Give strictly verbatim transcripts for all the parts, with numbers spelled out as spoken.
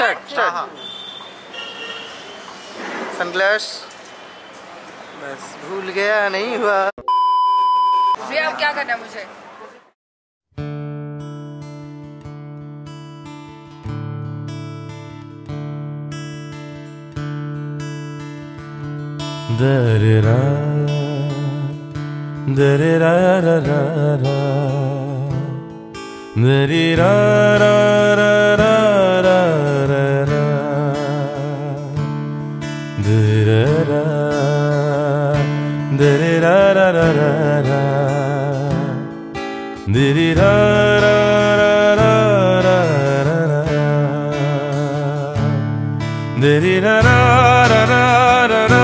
Start start. Sunglass बस भूल गया नहीं हुआ। भैया अब क्या करना है मुझे? दरेरा दरेरा रा रा रा दरेरा रा रा रा रा रा रा दरेरा दरेरा रा रा रा रा दरेरा रा रा रा रा रा रा दरेरा रा रा रा रा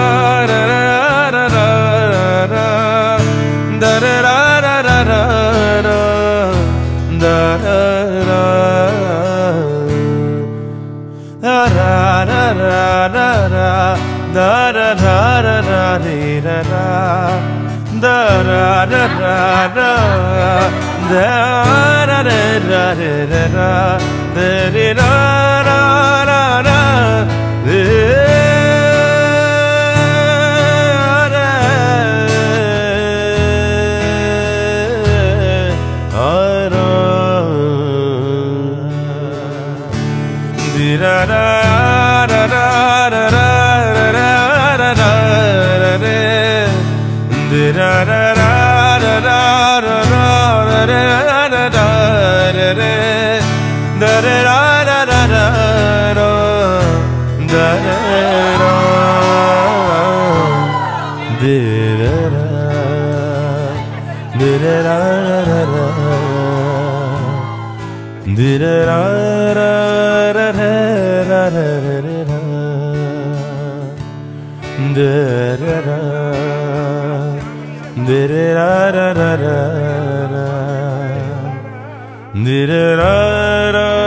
Did it